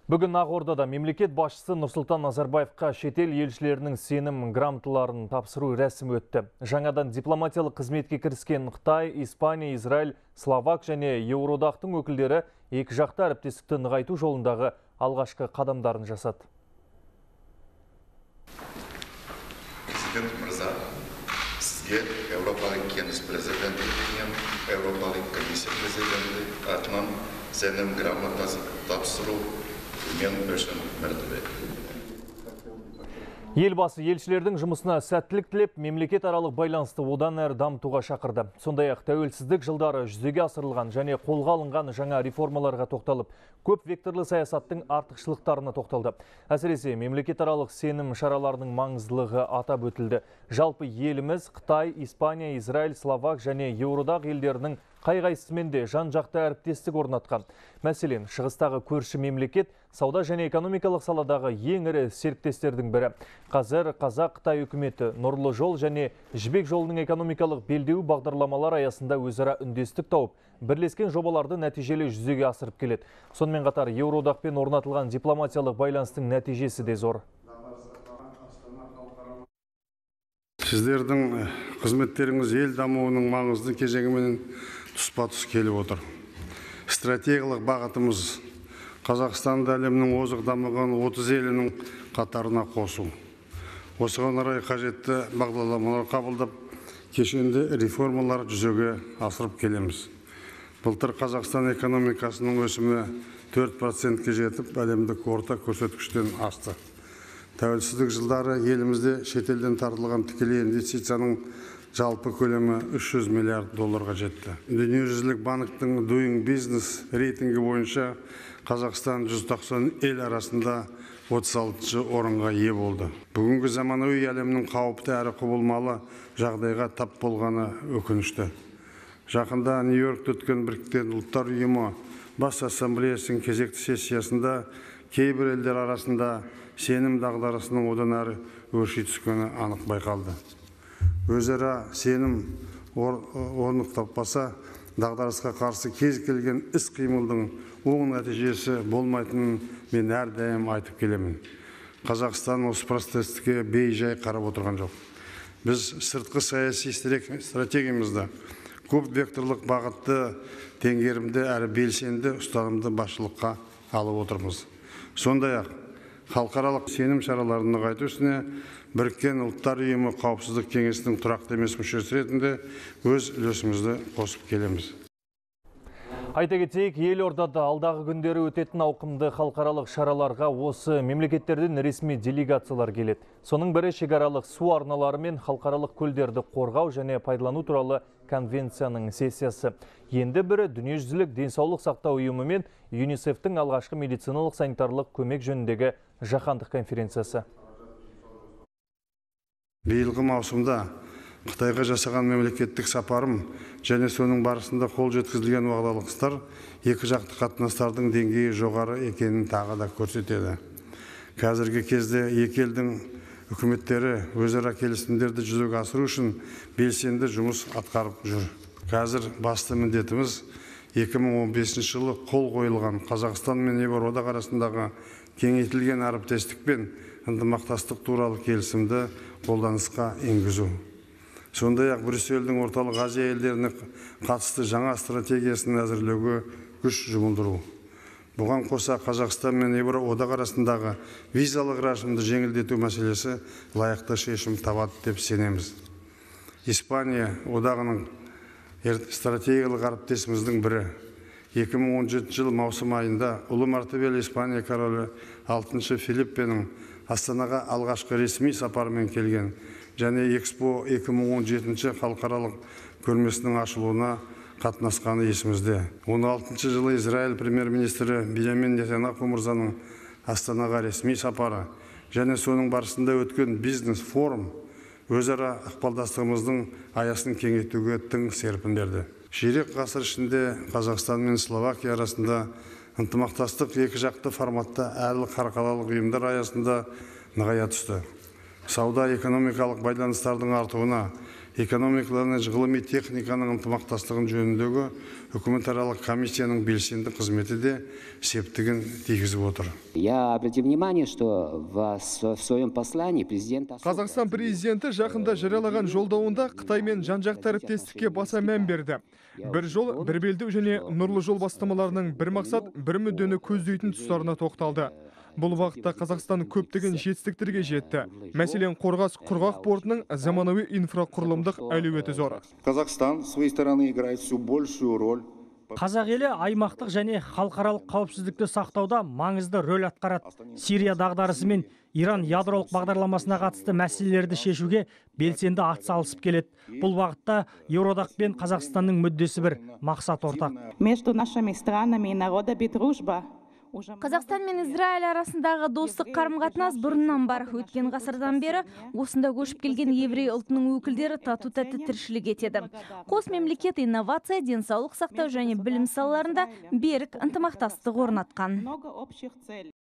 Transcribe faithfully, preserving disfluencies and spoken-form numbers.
Бүгін Ақордада мемлекет басшысы Нұрсұлтан Назарбаевқа шетел елшілерінің сенім грамоталарын тапсыру рәсімі өтті. Жаңадан дипломатиялық қызметке кіріскен Қытай, Испания, Израиль, Словак және Еуроодақтың өкілдері екі жақты әріптестікті нығайту жолындағы алғашқы қадамдарын жасады. Президент мырза, сізге Еуропалық кеңес президенті мен Еуропалық комиссия президенті атынан сенім грамотасын тапсыру мен үшін мәртебе. Елбасы елшілердің жұмысына сәттілік тілеп, мемлекет аралық байланысты одан әрі дамытуға шақырды. Сондай-ақ тәуелсіздік жылдары жүзеге асырылған және қолға алынған жаңа реформаларға тоқталып, көп векторлы саясаттың артықшылықтарына тоқталды. Әсіресе мемлекет аралық сенім шараларының маңыздылығы атап өтілді. Жалпы еліміз Қытай, Испания, Израиль, Словак және Еуроодақ елдерінің қай-қайсысымен де жан-жақты әріптестік орнатқан. Мәселен, шығыстағы көрші мемлекет сауда және экономикалық саладағы ең ірі серіктестердің бірі. Қазір Қазақ-Қытай үкіметі Нұрлы жол және Жібек жолының экономикалық белдеу бағдарламалар аясында өзара үндестік тауып, бірлескен жобаларды нәтижелі жүзеге асырып келеді. Сонымен қатар Еуроодақпен орнатылған дипломатиялық байланыстың нәтижесі де зор. Сіздердің қызметтеріңіз ел дамуының маңызды кезеңімен тұспа-тұс келіп отыр. Стратегиялық бағытымыз Қазақстанды әлемнің озық дамыған отыз елінің қатарына қосу. Осыған орай қажетті бағдарламалар қабылдап, кешенді реформалар жүзеге асырып келеміз. Былтыр Қазақстан экономикасының өсімі төрт процентке жетіп, әлемдік орта көрсеткіштен асты. Тәуелсіздік жылдары елімізде шетелден тартылған тікелей инвестицияның жалпы көлемі үш жүз миллиард долларға жетті. Дүниежүзілік банктың Doing Business рейтингі бойынша Қазақстан жүз тоқсан ел арасында отыз алтыншы орынға ие болды. Бүгінгі заманауи әлемнің қауіпті әрі құбылмалы жағдайға тап болғаны өкінішті. Жақында Нью-Йоркте өткен Біріккен ұлттар ұйымы бас ассамблеясының кезекті сессиясында кейбір елдер арасында сенім дағдарысының одан әрі өрши түскені анық байқалды. Өзара сенім орнық таппаса, дағдарысқа қарсы кез келген іс-қимылдың оң нәтижесі болмайтынын мен әрдайым айтып келемін. Қазақстан осы процеске бей-жай қарап отырған жоқ. Біз сыртқы саяси стратегиямызда көп векторлық бағытты теңгерімді әрі белсенді ұстанымды басшылыққа алып отырмыз. Сондай-ақ халықаралық сенім шараларын нығайту ісіне Біріккен ұлттар ұйымы қауіпсіздік кеңесінің тұрақты емес мүшесі ретінде өз үлесімізді қосып келеміз. Айта кетейік, елордада алдағы күндері өтетін ауқымды халықаралық шараларға осы мемлекеттерден ресми делегациялар келеді. Соның бірі шекаралық су арналары мен халықаралық көлдерді қорғау және пайдалану туралы конвенцияның сессиясы. Енді бірі дүниежүзілік денсаулық сақтау ұйымы мен ЮНИСЕФ-тің алғашқы медициналық санитарлық көмек жөніндегі жаһандық конференциясы. Биылғы маусымда Қытайға жасаған мемлекеттік сапарым және соның барысында қол жеткізілген уағдалықтар екі жақты қатынастардың деңгейі жоғары екенін тағы да көрсетеді. Қазіргі кезде екі елдің үкіметтері өзара келісімдерді жүзеге асыру үшін белсенді жұмыс атқарып жүр. Қазір басты міндетіміз екі мың он бесінші жылы қол қойылған Қазақстан мен Еуроодақ арасындағы кеңейтілген әріптестік пен ынтымақтастық туралы келісімді қолданысқа енгізу. Сондай-ақ Брюссельдің орталық Азия елдеріне қатысты жаңа стратегиясын әзірлеуге күш жұмылдыру. Бұған қоса Қазақстан мен Еуроодақ арасындағы визалық рәсімді жеңілдету мәселесі лайықты шешім табады деп сенеміз. Испания одағының стратегиялық әріптесіміздің бірі. екі мың он жетінші жыл маусым айында ұлы мәртебелі Испания королі алтыншы Филиппенің Астанаға алғашқы ресми сапарымен келген және Экспо екі мың он жетінші халықаралық көрмесінің ашылуына қатынасқаны есімізде. он алтыншы жылы Израиль премьер-министрі Беньямин Нетаньяху мырзаның Астанаға ресми сапары және соның барысында өткен бизнес-форум өзара ықпалдастығымыздың аясын кеңейтуге тың серпін берді. Ширек ғасыр ішінде Қазақстан мен Словакия арасында ынтымақтастық екі жақты форматта әрі халықаралық ұйымдар аясында нығая түсті. Сауда экономикалық байланыстардың артуына экономикаларына ғылыми техниканың ынтымақтастығын жөніндегі үкіметаралық комиссияның белсенді қызметі де септігін тигізіп отыр. Я обратил внимание, что в своем послании президент Қазақстан президенті жақында жариялаған жолдауында Қытай мен жан-жақты әріптестікке баса мән берді. Бір жол, бір белдеу және нұрлы жол бастамаларының бір мақсат, бір мүддені көздейтін тұстарына тоқталды. Бұл вақытта Қазақстан көптеген жетістіктерге жетті. Мәселен, Қорғас құрғақ портының заманауи инфрақұрылымдық әлеуеті зор. Казахстан с своей стороны играет всю большую роль. Қазақ елі аймақтық және халықаралық қауіпсіздікті сақтауда маңызды рөл атқарады. Сирия дағдарысы мен Иран ядролық бағдарламасына қатысты мәселелерді шешуге белсенді атсалысып келеді. Бұл бағытта Еуроодақ пен Қазақстанның мүддесі бір, мақсат ортақ. Между нашими странами и народами дружба. Қазақстан мен Израиль арасындағы достық қарым-қатынас бұрыннан бар. Өткен ғасырдан бері осында көшіп келген еврей ұлтының өкілдері тату-тәтті тіршілік етеді. Қос мемлекет инновация, денсаулық сақтау және білім салаларында берік ынтымақтастық орнатқан.